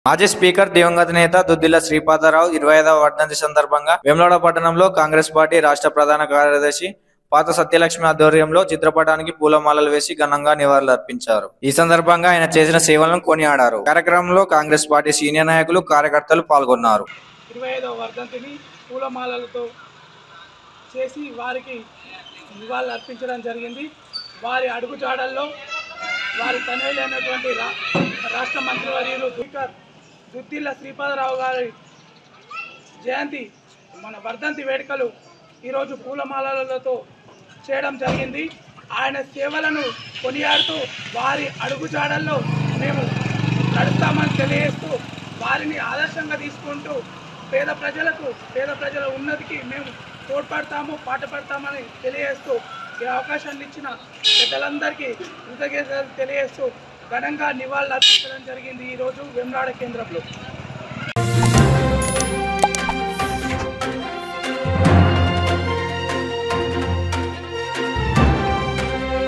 మాజీ స్పీకర్ దివంగత నేత దుద్దిల్ల శ్రీపాదరావు 25వ వర్ధంతి సందర్భంగా వేములవాడ పట్టణంలో కాంగ్రెస్ పార్టీ రాష్ట్ర ప్రధాన కార్యదర్శి పాత సత్యలక్ష్మి ఆధ్వర్యంలో చిత్రపటానికి పూలమాలలు వేసి ఘనంగా నివాళులర్పించారు. ఈ సందర్భంగా ఆయన చేసిన సేవలను కొనియాడారు. కార్యక్రమంలో కాంగ్రెస్ పార్టీ సీనియర్ నాయకులు, కార్యకర్తలు పాల్గొన్నారు. 25వ వర్ధంతిని పూలమాలలతో చేసి వారికి నివాళులు అర్పించడం జరిగింది. వారి అడుగుజాడల్లో వారి తనయులైనటువంటి రాష్ట్ర మంత్రివర్యులు స్పీకర్ దుద్దిల్ల శ్రీపాదరావు గారి జయంతి మన వర్ధంతి వేడుకలు ఈరోజు పూలమాలలతో చేయడం జరిగింది. ఆయన సేవలను కొనియాడుతూ వారి అడుగుజాడల్లో మేము నడుస్తామని తెలియజేస్తూ వారిని ఆదర్శంగా తీసుకుంటూ పేద ప్రజల ఉన్నతికి మేము తోడ్పడతాము, పాటుపడతామని తెలియజేస్తూ ఈ అవకాశాన్ని ఇచ్చిన పెద్దలందరికీ కృతజ్ఞతలు తెలియజేస్తూ ఘనంగా నివాళులు అర్పించడం జరిగింది ఈరోజు వేములవాడ కేంద్రంలో.